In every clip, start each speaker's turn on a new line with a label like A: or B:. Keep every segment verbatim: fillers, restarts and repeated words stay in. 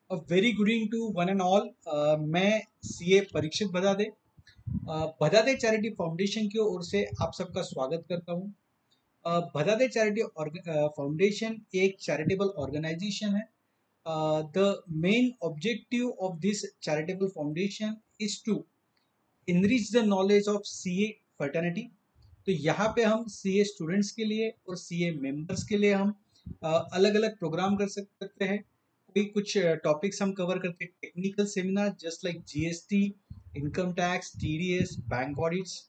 A: A very good evening to one and all. मैं CA Parikshit Badade uh, Badade charity foundation की ओर से आप सबका स्वागत करता हूं। अ, बदादे चैरिटी फाउंडेशन एक चैरिटेबल ऑर्गेनाइजेशन है। The main objective of this charitable foundation is to enrich the knowledge of CA fraternity. तो यहाँ पे हम सीए स्टूडेंट्स के लिए और सीए मेंबर्स के लिए हम अलग अलग प्रोग्राम कर सकते हैं। कोई कुछ टॉपिक्स हम कवर करते हैं, technical seminar just like GST, income tax, TDS, bank audits.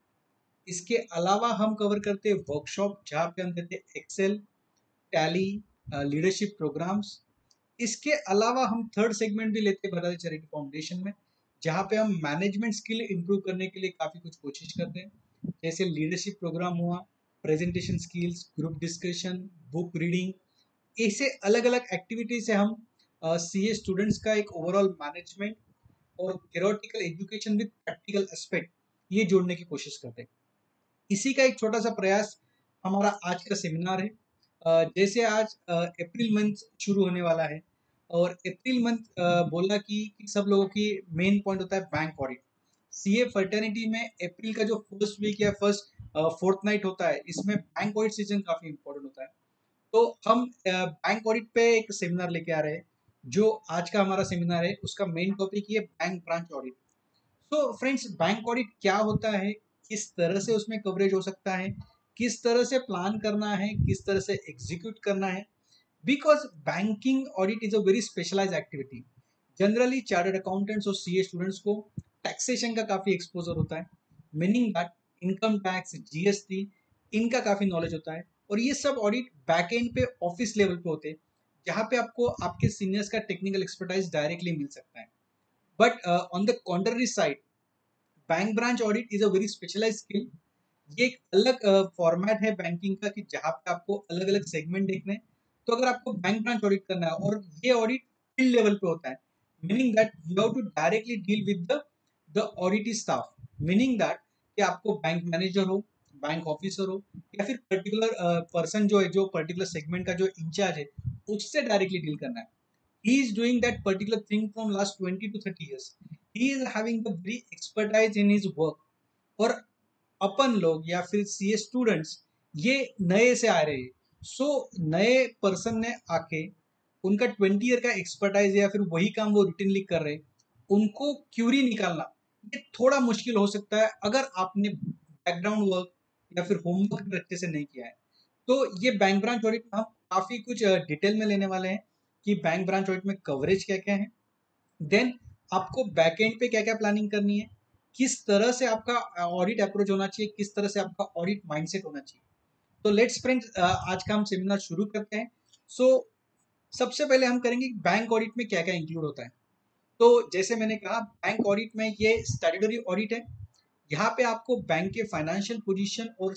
A: इसके अलावा हम कवर करते हैं वर्कशॉप जहाँ पे हम देते हैं एक्सेल, टैली, लीडरशिप प्रोग्राम्स। इसके अलावा हम थर्ड सेगमेंट भी लेते हैं बदादे चैरिटी फाउंडेशन में, जहाँ पे हम मैनेजमेंट स्किल इंप्रूव करने के लिए काफ़ी कुछ कोशिश करते हैं, जैसे लीडरशिप प्रोग्राम हुआ, presentation skills, group discussion, book reading. ऐसे अलग अलग एक्टिविटी से हम सी ए स्टूडेंट्स का एक ओवरऑल मैनेजमेंट और theoretical education with practical aspect ये जोड़ने की कोशिश करते हैं। इसी का एक छोटा सा प्रयास हमारा आज का सेमिनार है। अ, जैसे आज अप्रैल मंथ शुरू होने वाला है और अप्रैल मंथ बोला कि, कि सब लोगों की मेन पॉइंट होता है बैंक ऑडिट। सीए फर्टर्निटी में अप्रैल का जो फर्स्ट वीक या फर्स्ट फोर्थ नाइट होता है, इसमें बैंक ऑडिट सीजन काफी इंपॉर्टेंट होता है। तो हम बैंक ऑडिट पे एक सेमिनार लेके आ रहे हैं। जो आज का हमारा सेमिनार है उसका मेन टॉपिक ये bank branch audit. So friends, bank audit क्या होता है, किस तरह से उसमें कवरेज हो सकता है, किस तरह से प्लान करना है, किस तरह से एग्जीक्यूट करना है। Because banking audit is a very specialise activity. Generally chartered accountants और सीए स्टूडेंट्स को टैक्सेशन का काफी एक्सपोजर होता है, meaning that income tax, GST, इनका काफी नॉलेज होता है। और ये सब ऑडिट बैक एंड पे ऑफिस लेवल पे होते हैं, जहाँ पे आपको आपके सीनियर्स का टेक्निकल एक्सपर्टाइज डायरेक्टली मिल सकता है। But on the contrary side, bank branch audit is a very specialise skill. ये एक अलग फॉर्मेट है बैंकिंग का कि जहाँ पे आपको अलग अलग सेगमेंट देखने हैं। तो अगर आपको बैंक ब्रांच ऑडिट करना है और ये ऑडिट फील्ड लेवल पे होता है, meaning that you have to directly deal with the the audit staff. Meaning that कि आपको बैंक मैनेजर हो, बैंक ऑफिसर हो, या फिर पर्टिकुलर पर्सन जो है, जो पर्टिकुलर सेगमेंट का जो इंचार्ज है, उससे डायरेक्टली डील करना है। he is doing that particular thing from last twenty to thirty years. He is having the very expertise in his work. और अपन लोग या फिर सीए स्टूडेंट्स ये नए से आ रहे हैं। सो so, नए पर्सन ने आके उनका ट्वेंटी ईयर का एक्सपर्टाइज या फिर वही काम वो रूटीनली कर रहे हैं, उनको क्यूरी निकालना ये थोड़ा मुश्किल हो सकता है अगर आपने बैकग्राउंड वर्क या फिर होमवर्क अच्छे से नहीं किया है। तो ये बैंक ब्रांच ऑडिट हम काफी कुछ डिटेल में लेने वाले हैं कि बैंक ब्रांच ऑडिट में कवरेज क्या क्या है, देन आपको बैकएंड पे क्या क्या प्लानिंग करनी है, किस तरह से आपका ऑडिट अप्रोच होना चाहिए, किस तरह से आपका ऑडिट माइंडसेट होना चाहिए। तो लेट्स फ्रेंड्स, आज का हम सेमिनार शुरू करते हैं। सो so, सबसे पहले हम करेंगे बैंक ऑडिट में क्या क्या इंक्लूड होता है। तो जैसे मैंने कहा, बैंक ऑडिट में ये स्टैट्यूटरी ऑडिट है। यहाँ पे आपको बैंक के फाइनेंशियल पोजीशन और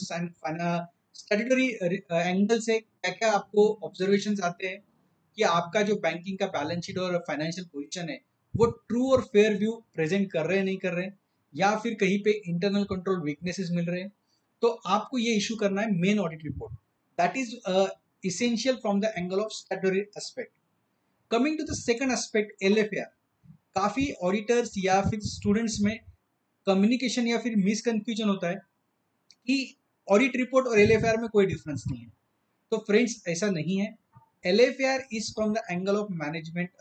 A: स्टैट्यूटरी एंगल से क्या क्या आपको ऑब्जर्वेशन आते हैं कि आपका जो बैंकिंग का बैलेंस शीट और फाइनेंशियल पोजीशन है वो ट्रू और फेयर व्यू प्रेजेंट कर रहे हैं नहीं कर रहे हैं, या फिर कहीं पे इंटरनल कंट्रोल वीकनेसेस मिल रहे हैं। तो आपको ये इशू करना है main audit report, that is essential from the angle of statutory aspect. Coming to the second aspect, LFR. काफी ऑडिटर्स या फिर स्टूडेंट्स में कम्युनिकेशन या फिर मिस कंफ्यूजन होता है कि ऑडिट रिपोर्ट और एलएफआर में कोई डिफरेंस नहीं है। तो फ्रेंड्स, ऐसा नहीं है। LFR is from the angle of management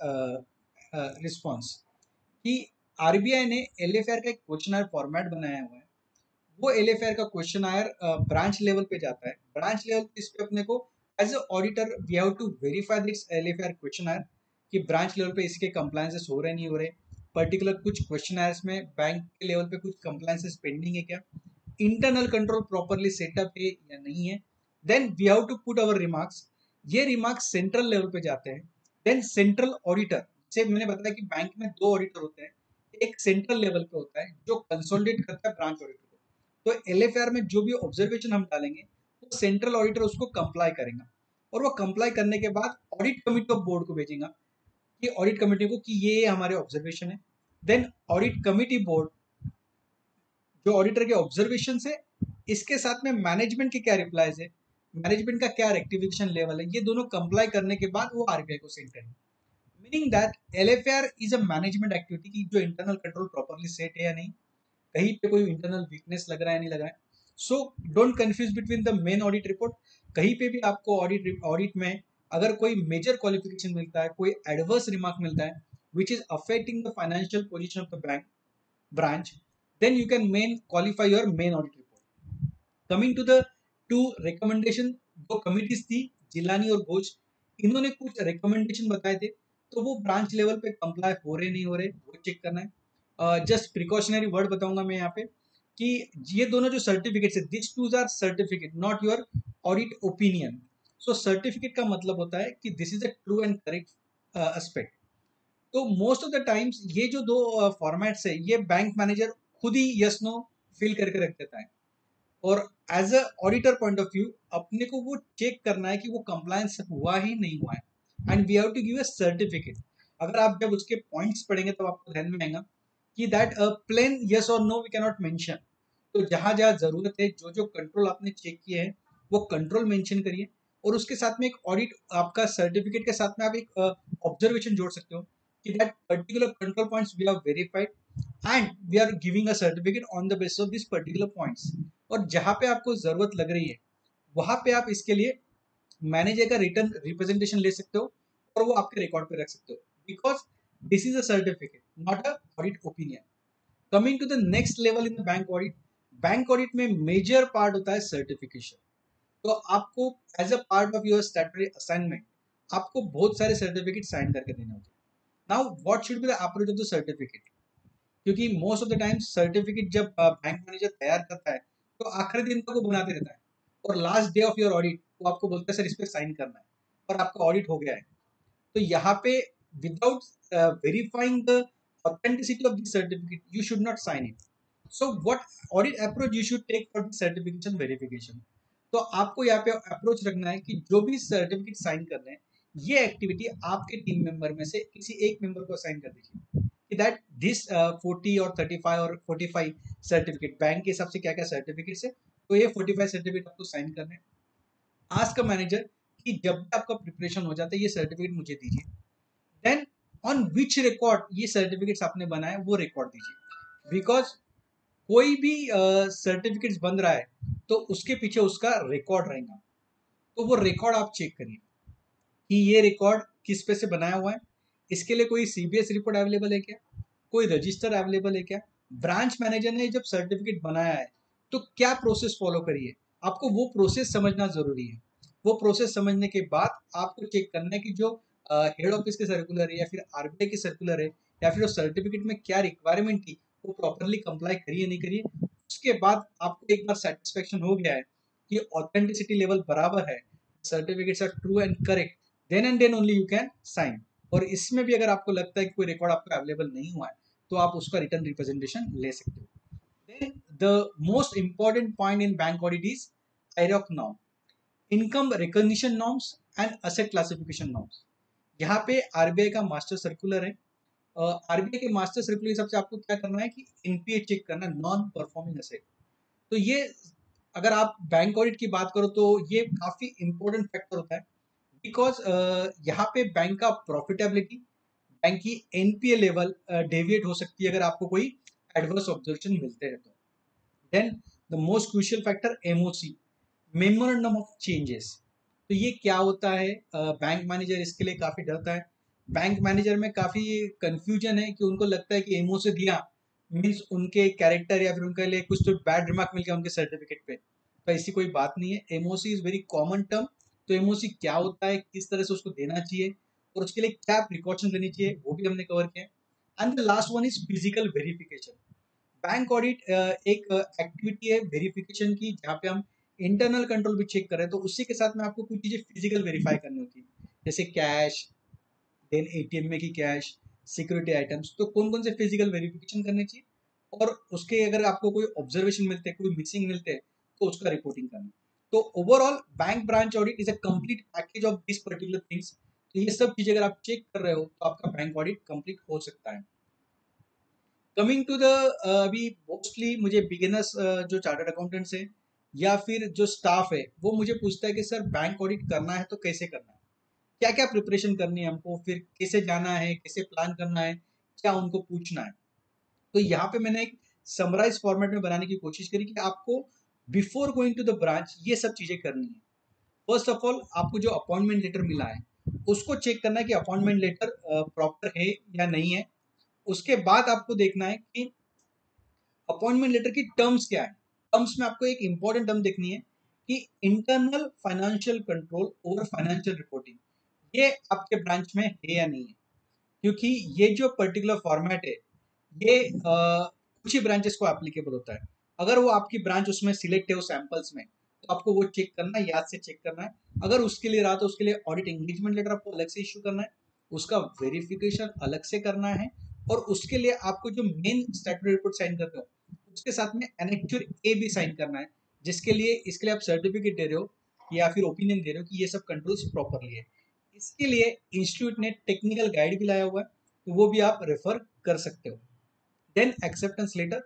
A: response कि आरबीआई ने एलएफआर का एक क्वेश्चन फॉर्मेट बनाया हुआ है। वो एलएफआर का क्वेश्चन ब्रांच लेवल पे जाता है। ब्रांच लेवल पे इस पे अपने को as a auditor we have to verify this LFR question कि ब्रांच लेवल पे इसके कंप्लायंसेस हो रहे नहीं हो रहे। पर्टिकुलर कुछ क्वेश्चन में बैंक के लेवल पे कुछ कंप्लायंसेस पेंडिंग है क्या, इंटरनल कंट्रोल प्रॉपरली सेटअप है या नहीं है। Then we have to put our remarks. ये रिमार्क्स सेंट्रल लेवल पे जाते हैं। देन सेंट्रल ऑडिटर, से मैंने बताया कि बैंक में दो ऑडिटर होते हैं। एक सेंट्रल लेवल पे होता है जो कंसोलिडेट करता है ब्रांच ऑडिटर को। तो एलएफआर में जो भी ऑब्जर्वेशन हम डालेंगे वो सेंट्रल ऑडिटर उसको कंप्लाई करेगा, और वो कंप्लाई करने के बाद ऑडिट कमिटी ऑफ बोर्ड को भेजेगा कि ऑडिट कमिटी को कि ये हमारे ऑब्जर्वेशन है। देन ऑडिट कमिटी बोर्ड जो ऑडिटर के ऑब्जर्वेशन है, इसके साथ में मैनेजमेंट के क्या रिप्लाईज है, मैनेजमेंट का क्या रेक्टिफिकेशन लेवल है, ये दोनों कंप्लाई करने के बाद वो आरबीआई को सेंड करेंगे। Meaning that L F R is a management activity की जो इंटरनल कंट्रोल प्रॉपरली सेट है या नहीं, कहीं पे कोई इंटरनल वीकनेस लग रहा है नहीं लग रहा है. So don't confuse between the main audit report. कहीं पे भी आपको ऑडिट ऑडिट में अगर कोई मेजर क्वालिफिकेशन मिलता है, कोई एडवर्स रिमार्क मिलता है which is affecting the financial position of the bank branch, then you can main qualify your main audit report. Coming to the two recommendation, दो कमिटीज थी, जिलानी और घोष, इन्होंने कुछ रिकमेंडेशन बताए थे, तो वो ब्रांच लेवल पे कंप्लाई हो रहे नहीं हो रहे वो चेक करना है. जस्ट प्रिकॉशनरी वर्ड बताऊंगा मैं यहाँ पे कि ये दोनों जो सर्टिफिकेट्स है, this twos are certificate not your audit opinion. So certificate का मतलब होता है कि this is a true and correct aspect. तो मोस्ट ऑफ द टाइम्स ये जो दो फॉर्मेट्स है ये बैंक मैनेजर खुद ही यस नो फिल करके रख देता है, और as a auditor point of view अपने को वो चेक करना है कि वो कंप्लायंस हुआ ही नहीं हुआ है, and we have to give a certificate. अगर आप जब उसके पॉइंट्स पढ़ेंगे तब आपको ध्यान में आएगा कि दैट प्लेन यस और no we can not mention. तो जहां जहां जरूरत है, जो जो कंट्रोल आपने चेक किए हैं वो कंट्रोल मेंशन करिए, और उसके साथ में एक ऑडिट, आपका सर्टिफिकेट के साथ में आप एक ऑब्जर्वेशन uh, जोड़ सकते हो कि that particular control points we have verified and we are giving a certificate on the basis of this particular points. और जहां पे आपको जरूरत लग रही है वहां पे आप इसके लिए मैनेजर का रिटर्न रिप्रेजेंटेशन ले सकते हो और वो आपके रिकॉर्ड पे रख सकते हो, because this is a certificate not a audit opinion. Coming to the next level in the bank audit, bank audit में मेजर पार्ट होता है सर्टिफिकेशन. तो आपको as a part of your statutory assignment आपको बहुत सारे सर्टिफिकेट साइन करके देने होते हैं. Now what should be the approach of the certificate, क्योंकि most of the time certificate जब बैंक मैनेजर तैयार करता है तो आखिरी दिन तक वो बनाते रहता है, और last day of your audit वो आपको बोलता है सर इस पर साइन करना है और आपका ऑडिट हो गया है. तो यहाँ पे without verifying the authenticity of this certificate you should not sign it. So what audit approach you should take for the certification verification. तो आपको यहाँ पे अप्रोच रखना है कि जो भी सर्टिफिकेट साइन कर रहे हैं ये एक्टिविटी आपके टीम मेंबर में से किसी एक मेंबर को साइन कर दीजिए, दैट दिस फोर्टी और थर्टी फाइव और फोर्टी फाइव सर्टिफिकेट बैंक के हिसाब से क्या क्या सर्टिफिकेट्स है, तो ये फोर्टी फाइव सर्टिफिकेट आपको साइन करने हैं. आस्क अ मैनेजर कि जब भी आपका प्रिपरेशन हो जाता है ये सर्टिफिकेट मुझे दीजिए, देन ऑन विच रिकॉर्ड ये सर्टिफिकेट्स आपने बनाए वो रिकॉर्ड दीजिए, बिकॉज कोई भी सर्टिफिकेट्स uh, बन रहा है तो उसके पीछे उसका रिकॉर्ड रहेगा. तो वो रिकॉर्ड आप चेक करिए कि ये रिकॉर्ड किस पे से बनाया हुआ है, इसके लिए कोई सीबीएस रिपोर्ट अवेलेबल है क्या, कोई रजिस्टर अवेलेबल है क्या, ब्रांच मैनेजर ने जब सर्टिफिकेट बनाया है तो क्या प्रोसेस फॉलो करिए. आपको वो प्रोसेस समझना जरूरी है. वो प्रोसेस समझने के बाद आपको चेक करना है कि जो हेड ऑफिस के सर्कुलर है या फिर आरबीआई के सर्कुलर है या फिर सर्टिफिकेट में क्या रिक्वायरमेंट थी वो प्रॉपरली कंप्लाई करिए नहीं करिए. उसके बाद आपको एक बार सेटिस्फेक्शन हो गया है कि ऑथेंटिसिटी लेवल बराबर है, certificates are true and correct, then and then only you can sign. और इसमें भी अगर आपको लगता है कि कोई रिकॉर्ड आपका अवेलेबल नहीं हुआ है तो आप उसका रिटर्न रिप्रेजेंटेशन ले सकते हो. Then the most important point in bank audit is IRAC norm, income recognition norms and asset classification norms. यहाँ पे आरबीआई का मास्टर सर्कुलर है. आरबीआई के मास्टर सर्कुलर के हिसाब से आपको क्या करना है कि एनपीए चेक करना, नॉन परफॉर्मिंग असेट. तो ये अगर आप बैंक ऑडिट की बात करो तो ये काफी इंपॉर्टेंट फैक्टर होता है, बिकॉज uh, यहाँ पे बैंक का प्रॉफिटेबिलिटी, बैंक की एनपीए लेवल डेविएट हो सकती है अगर आपको कोई एडवर्स ऑब्जर्वेशन मिलते हैं तो. Then the most crucial factor MOC, memorandum of changes. तो ये क्या होता है, बैंक uh, मैनेजर इसके लिए काफी डरता है. बैंक मैनेजर में काफी कंफ्यूजन है कि उनको लगता है कि एमओ से दिया मीन्स उनके कैरेक्टर या फिर उनके लिए कुछ तो बैड रिमार्क मिल गया उनके सर्टिफिकेट पे. तो ऐसी कोई बात नहीं है, MOC is very common term. तो एमओसी क्या होता है, किस तरह से उसको देना चाहिए और उसके लिए क्या प्रिकॉशन लेनी चाहिए वो भी हमने कवर किया. And the last one is physical verification. Bank audit एक एक्टिविटी है वेरिफिकेशन की जहाँ पे हम इंटरनल कंट्रोल भी चेक कर रहे हैं, तो उसी के साथ में आपको कुछ चीजें फिजिकल वेरीफाई करनी होती है, जैसे कैश, देन एटीएम में की कैश, सिक्योरिटी आइटम्स. तो कौन कौन से फिजिकल वेरिफिकेशन करने चाहिए और उसके अगर आपको कोई ऑब्जर्वेशन मिलते हैं, कोई मिसिंग मिलते हैं तो उसका रिपोर्टिंग करना. तो overall bank branch audit is a complete package of this particular things. तो ये सब चीजें अगर आप चेक कर रहे हो तो आपका बैंक ऑडिट कंप्लीट हो सकता है. कमिंग टू द अभी मोस्टली मुझे बिगिनर्स जो चार्टर्ड अकाउंटेंट्स है या फिर जो स्टाफ है वो मुझे पूछता है कि सर बैंक ऑडिट करना है तो कैसे करना है. क्या क्या प्रिपरेशन करनी है हमको, फिर कैसे जाना है, कैसे प्लान करना है, क्या उनको पूछना है। तो यहाँ पे मैंने एक समराइज फॉर्मेट में बनाने की कोशिश करी कि आपको before going to the branch ये सब चीजें करनी है। फर्स्ट ऑफ ऑल आपको जो अपॉइंटमेंट लेटर मिला है उसको चेक करना है कि अपॉइंटमेंट लेटर प्रॉपर है या नहीं है। उसके बाद आपको देखना है कि अपॉइंटमेंट लेटर की टर्म्स क्या है। टर्म्स में आपको एक इंपॉर्टेंट टर्म देखनी है कि internal financial control over financial reporting, ये आपके ब्रांच में है या नहीं है। क्योंकि ये जो पर्टिकुलर फॉर्मेट है ये अ, कुछ ही ब्रांचेस को एप्लीकेबल होता है। अगर वो आपकी ब्रांच उसमें सिलेक्ट है उस सैंपल्स में, तो आपको वो चेक करना है, याद से चेक करना है। अगर उसके लिए रहा तो उसके लिए ऑडिट एंगेजमेंट लेटर आपको अलग से इश्यू करना है, उसका वेरिफिकेशन अलग से करना है, और उसके लिए आपको जो मेन स्टैट्यूटरी रिपोर्ट साइन करते हो उसके साथ में एनेक्चर ए भी साइन करना है, जिसके लिए इसके लिए आप सर्टिफिकेट दे रहे हो या फिर ओपिनियन दे रहे हो कि ये सब कंट्रोल्स प्रॉपरली है। इसके लिए इंस्टीट्यूट ने टेक्निकल गाइड भी लाया हुआ है, तो वो भी आप रेफर कर सकते हो। देन एक्सेप्टेंस लेटर,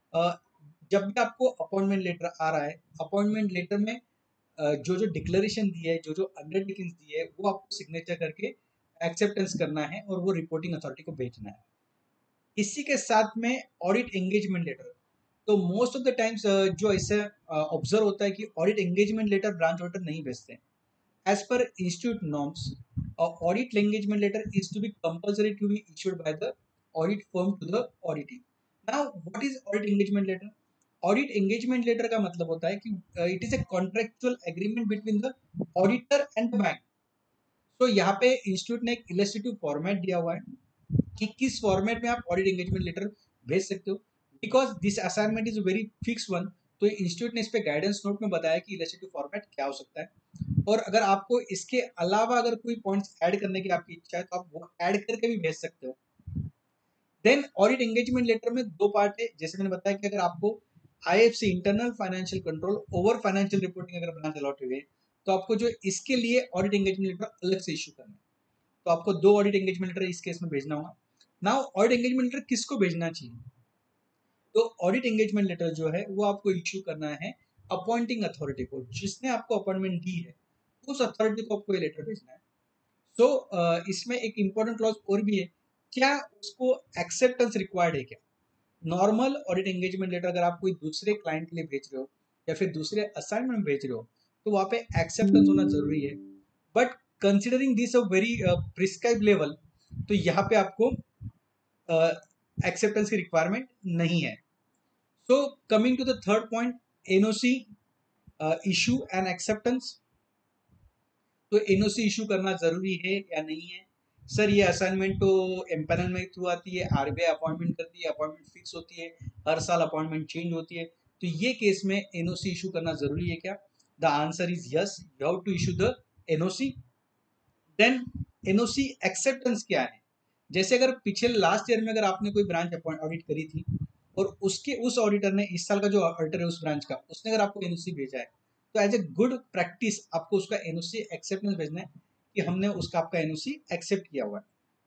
A: जब भी आपको अपॉइंटमेंट लेटर आ रहा है, अपॉइंटमेंट लेटर में अ, जो जो डिक्लेरेशन दी है, जो जो अंडरटेकिंग दी है, वो आपको सिग्नेचर करके एक्सेप्टेंस करना है और वो रिपोर्टिंग अथॉरिटी को भेजना है। इसी के साथ में ऑडिट एंगेजमेंट लेटर, तो मोस्ट ऑफ द टाइम्स जो ऐसे ऑब्जर्व होता है कि audit engagement letter branch auditor नहीं भेजते। As per institute norms, audit engagement letter is to be compulsory to be issued by the audit firm to the auditee. Now what is audit engagement letter? Audit engagement letter का मतलब होता है कि it is a contractual agreement between the auditor and the bank. तो यहाँ पे institute ने एक इलस्ट्रेटिव फॉर्मेट दिया हुआ है कि किस फॉर्मेट में आप ऑडिट एंगेजमेंट लेटर भेज सकते हो। Because this assignment is very fix one, तो इंस्टीट्यूट ने इस पे गाइडेंस नोट में बताया कि इलस्ट्रेटिव फॉर्मेट क्या हो सकता है। और अगर आपको इसके अलावा अगर कोई पॉइंट्स ऐड करने की आपकी इच्छा है तो आप वो ऐड करके भी भेज सकते हो। देन ऑडिट एंगेजमेंट लेटर में दो पार्ट है, जैसे मैंने बताया कि अगर आपको IFC internal financial control over financial reporting अगर ब्रांच अलॉट हुई है, तो आपको जो इसके लिए ऑडिट एंगेजमेंट लेटर अलग से इशू करना है। तो आपको दो ऑडिट एंगेजमेंट लेटर इस केस में भेजना होगा। नाउ ऑडिट एंगेजमेंट लेटर किसको भेजना चाहिए? तो ऑडिट एंगेजमेंट लेटर जो है वो आपको इश्यू करना है अपॉइंटिंग अथॉरिटी को, जिसने आपको अपॉइंटमेंट दी है उस अथॉरिटी को आपको ये लेटर भेजना है। सो so, इसमें एक इंपॉर्टेंट क्लॉज और भी है, क्या उसको एक्सेप्टेंस रिक्वायर्ड है क्या? नॉर्मल ऑडिट एंगेजमेंट लेटर अगर आप कोई दूसरे क्लाइंट के लिए भेज रहे हो या फिर दूसरे असाइनमेंट में भेज रहे हो तो वहाँ पे एक्सेप्टेंस होना जरूरी है। But considering this a very prescribe level, तो यहाँ पे आपको एक्सेप्टेंस uh, की रिक्वायरमेंट नहीं है। So coming to the third point, NOC issue and acceptance. तो एनओसी इशू करना जरूरी है या नहीं है? सर ये असाइनमेंट तो एम्पैनल में थ्रू आती है, आरबीआई अपॉइंटमेंट करती है, अपॉइंटमेंट फिक्स होती है, हर साल अपॉइंटमेंट चेंज होती है, तो ये केस में एनओसी इशू करना जरूरी है क्या? The answer is yes, you have to issue the NOC. Then NOC acceptance क्या है? जैसे अगर पिछले लास्ट ईयर में अगर आपने कोई ब्रांच ऑडिट करी थी और उसके उस ऑडिटर ने, इस साल का जो ऑडिटर है उस ब्रांच का, उसने अगर आपको एनओसी भेजा है, तो एज ए गुड प्रैक्टिस आपको उसका एनओसी एक्सेप्टेंस भेजना है कि हमने उसका आपका एनओसी एक्सेप्ट किया हुआ है।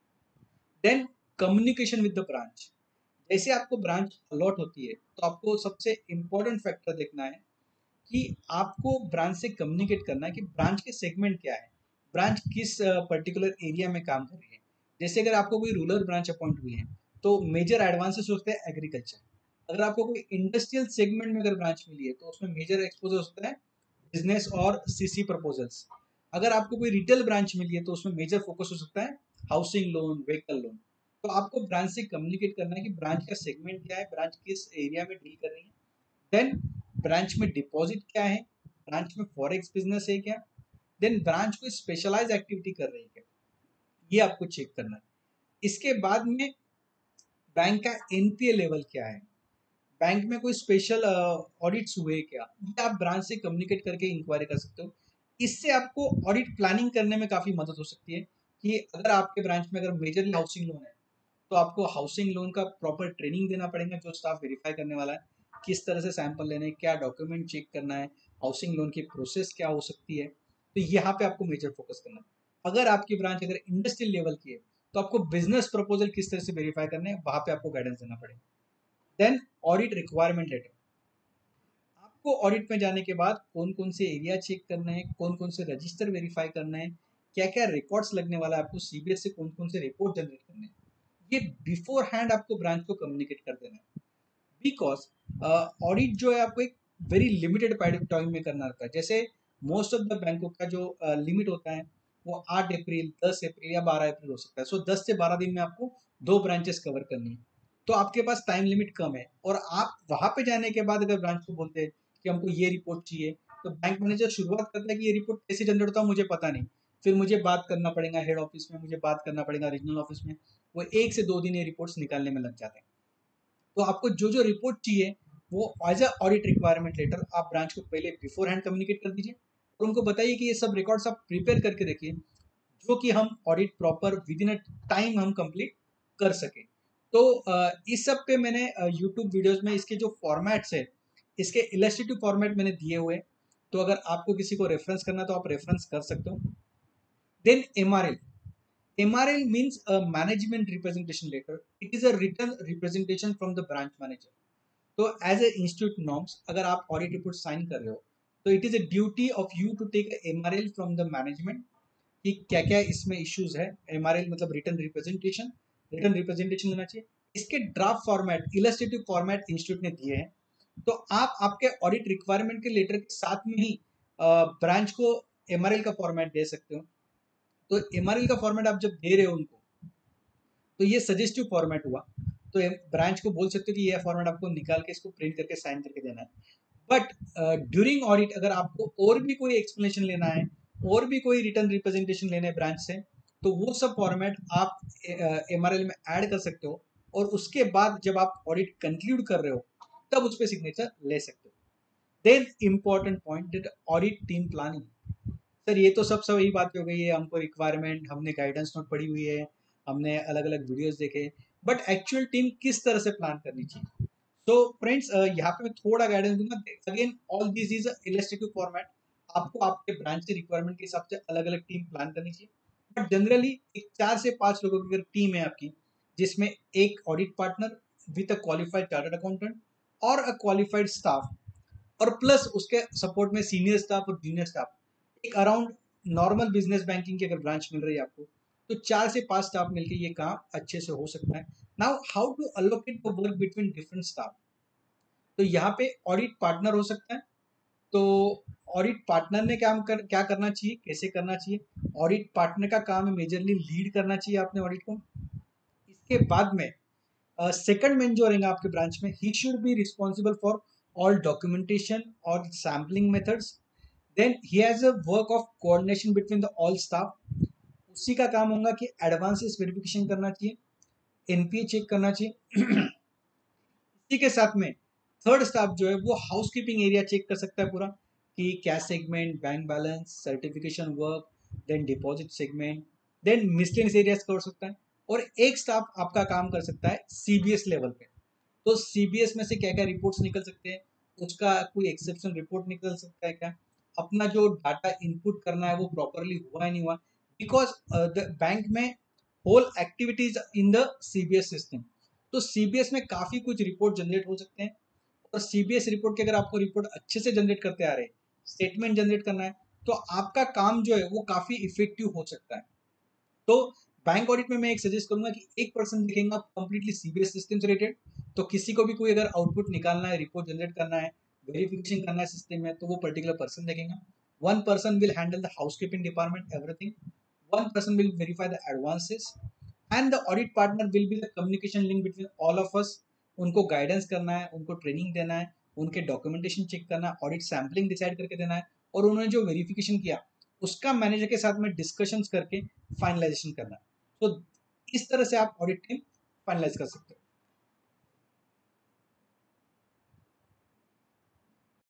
A: Then communication with the branch, जैसे आपको ब्रांच अलॉट होती है तो आपको सबसे इंपॉर्टेंट फैक्टर देखना है कि आपको ब्रांच से कम्युनिकेट करना है कि ब्रांच के सेगमेंट क्या है, ब्रांच किस पर्टिकुलर एरिया में काम कर रही है। जैसे अगर आपको कोई रूरल ब्रांच अपॉइंट हुई है तो मेजर एडवांसेस होते हैं एग्रीकल्चर। अगर आपको कोई इंडस्ट्रियल सेगमेंट में अगर ब्रांच मिली है तो उसमें मेजर एक्सपोजर होता है बिजनेस और सीसी प्रपोजल्स। अगर आपको कोई रिटेल ब्रांच मिली है तो उसमें मेजर फोकस हो सकता है हाउसिंग लोन, व्हीकल लोन। तो आपको ब्रांच से कम्युनिकेट करना है कि ब्रांच का सेगमेंट क्या है, ब्रांच किस एरिया में डील कर रही है। देन ब्रांच में डिपॉजिट क्या है, ब्रांच में फॉरेक्स बिजनेस है क्या, देन ब्रांच कोई स्पेशलाइज एक्टिविटी कर रही है क्या, ये आपको चेक करना है। इसके बाद में बैंक का एनपीए लेवल क्या है, बैंक में कोई स्पेशल ऑडिट्स हुए क्या, ये आप ब्रांच से कम्युनिकेट करके इंक्वायरी कर सकते हो। इससे आपको ऑडिट प्लानिंग करने में काफ़ी मदद हो सकती है कि अगर आपके ब्रांच में अगर मेजरली हाउसिंग लोन है तो आपको हाउसिंग लोन का प्रॉपर ट्रेनिंग देना पड़ेगा, जो स्टाफ वेरीफाई करने वाला है, किस तरह से सैंपल लेने, क्या डॉक्यूमेंट चेक करना है, हाउसिंग लोन की प्रोसेस क्या हो सकती है। तो यहाँ पे आपको मेजर फोकस करना है। अगर आपकी ब्रांच अगर इंडस्ट्रियल लेवल की है तो आपको बिजनेस प्रपोजल किस तरह से वेरीफाई करने हैं, वहाँ पे आपको गाइडेंस देना पड़ेगा। देन ऑडिट रिक्वायरमेंट लेटर, आपको ऑडिट में जाने के बाद कौन कौन से एरिया चेक करना है, कौन कौन से रजिस्टर वेरीफाई करना है, क्या क्या रिकॉर्ड्स लगने वाला है, आपको सीबीएस से कौन कौन से रिपोर्ट जनरेट करने हैं, ये बिफोर हैंड आपको ब्रांच को कम्युनिकेट कर देना है। बिकॉज ऑडिट जो है आपको एक वेरी लिमिटेड टाइम में करना रहता है। जैसे मोस्ट ऑफ द बैंकों का जो लिमिट uh, होता है वो आठ अप्रैल, दस अप्रैल या बारह अप्रैल हो सकता है। सो so, दस से बारह दिन में आपको दो ब्रांचेस कवर करनी है, तो आपके पास टाइम लिमिट कम है। और आप वहां पे जाने के बाद अगर ब्रांच को बोलते हैं कि हमको ये रिपोर्ट चाहिए, तो बैंक मैनेजर शुरुआत करता है कि ये रिपोर्ट कैसे जनरेट होता है मुझे पता नहीं, फिर मुझे बात करना पड़ेगा हेड ऑफिस में, मुझे बात करना पड़ेगा रीजनल ऑफिस में, वो एक से दो दिन ये रिपोर्ट्स निकालने में लग जाते हैं। तो आपको जो जो रिपोर्ट चाहिए वो as a audit requirement letter आप ब्रांच को पहले बिफोर हैंड कम्युनिकेट कर दीजिए और उनको बताइए कि ये सब रिकॉर्ड्स आप प्रिपेयर करके रखिए, जो कि हम audit proper within a time हम कंप्लीट कर सके। तो अ, इस सब पे मैंने यूट्यूब वीडियोस में इसके जो फॉर्मेट्स है, इसके इलस्ट्रेटिव फॉर्मेट मैंने दिए हुए, तो अगर आपको किसी को रेफरेंस करना तो आप रेफरेंस कर सकते हो। Then MRL, M R L means a management representation letter. It is a written representation from the branch manager. तो एज ए इंस्टीट्यूट नॉर्म्स अगर आप ऑडिट रिपोर्ट साइन कर रहे हो तो it is a duty of you to take MRL from the management कि क्या क्या इसमें इश्यूज है। एमआरएल मतलब रिटर्न रिप्रेजेंटेशन, रिटर्न रिप्रेजेंटेशन लेना चाहिए। इसके draft format, illustrative format institute ने दिए हैं, तो आप आपके ऑडिट रिक्वायरमेंट के लेटर के साथ में ही ब्रांच को एमआरएल का फॉर्मेट दे सकते हो। तो एमआरएल का फॉर्मेट आप जब दे रहे हो उनको, तो ये सजेस्टिव फॉर्मेट हुआ, तो ब्रांच को बोल सकते हो कि ये फॉर्मेट आपको निकाल के इसको प्रिंट करके साइन करके देना है। बट ड्यूरिंग ऑडिट अगर आपको और भी कोई एक्सप्लेनेशन लेना है, और भी कोई रिटर्न रिप्रेजेंटेशन लेना है ब्रांच से, तो वो सब फॉर्मेट आप एमआरएल में ऐड कर सकते हो और उसके बाद जब आप ऑडिट कंक्लूड कर रहे हो तब उस पर सिग्नेचर ले सकते हो। Then important point, audit team planning. Sir ये तो सब सही बात हो गई है, हमको रिक्वायरमेंट, हमने गाइडेंस नोट पढ़ी हुई है, हमने अलग अलग वीडियोस देखे, बट एक्चुअल टीम किस तरह से प्लान करनी चाहिए। तो फ्रेंड्स यहाँ पे मैं थोड़ा गाइडेंस दूंगा। Again all this is illustrative format, आपको आपके ब्रांच के रिक्वायरमेंट के हिसाब से अलग अलग टीम प्लान करनी चाहिए। बट जनरली एक चार से पांच लोगों की अगर टीम है आपकी, जिसमें एक audit partner with a qualified chartered accountant और अ क्वालिफाइड स्टाफ, और प्लस उसके सपोर्ट में सीनियर स्टाफ और जूनियर स्टाफ, एक अराउंड नॉर्मल बिजनेस बैंकिंग की अगर ब्रांच मिल रही है आपको, तो चार से पांच स्टाफ मिलकर ये काम अच्छे से हो सकता है। Now how to allocate the work between different staff, तो यहाँ पे ऑडिट पार्टनर हो सकता है। तो ऑडिट पार्टनर ने काम कर क्या करना चाहिए, कैसे करना चाहिए। ऑडिट पार्टनर का काम है मेजरली लीड करना चाहिए आपने ऑडिट को। इसके बाद में सेकंड मैन जो रहेगा आपके ब्रांच में, he should be responsible for all documentation और sampling methods. Then he has a work of coordination between the all staff. उसी का काम होगा कि एडवांसेस वेरिफिकेशन करना चाहिए, एनपीए चेक करना चाहिए। इसी के साथ में थर्ड स्टाफ जो है वो हाउसकीपिंग एरिया चेक कर सकता है पूरा, कि cash segment, bank balance, certification work, then deposit segment, then miscellaneous areas कर सकता है। और एक स्टाफ आपका काम कर सकता है सीबीएस लेवल पे। तो सीबीएस में से क्या क्या रिपोर्ट्स निकल सकते हैं, उसका कोई एक्सेप्शन रिपोर्ट निकल सकता है क्या, अपना जो डाटा इनपुट करना है वो प्रॉपरली हुआ है नहीं हुआ, बिकॉज द बैंक में whole activities in the CBS system. तो सीबीएस में काफी कुछ रिपोर्ट जनरेट हो सकते हैं, और सीबीएस रिपोर्ट के अगर आपको रिपोर्ट अच्छे से जनरेट करते आ रहे, स्टेटमेंट जनरेट करना है, तो आपका काम जो है वो काफी इफेक्टिव हो सकता है। तो बैंक ऑडिट में मैं एक सजेस्ट करूंगा कि एक पर्सन देखेंगे कंप्लीटली सीबीएस सिस्टम से रिलेटेड। तो किसी को भी कोई अगर आउटपुट निकालना है, रिपोर्ट जनरेट करना है, वेरिफिकेशन करना है सिस्टम में, तो वो पर्टिकुलर पर्सन देखेगा। One person will handle the housekeeping department everything, one person will verify the advances, and the audit partner will be the communication link between all of us. उनको guidance करना है, उनको training देना है, उनके documentation check करना है, audit sampling decide करके देना है, और उन्होंने जो वेरिफिकेशन किया उसका मैनेजर के साथ में डिस्कशंस करके फाइनलाइजेशन करना है। तो इस तरह से आप ऑडिट टीम फाइनलाइज कर सकते हो।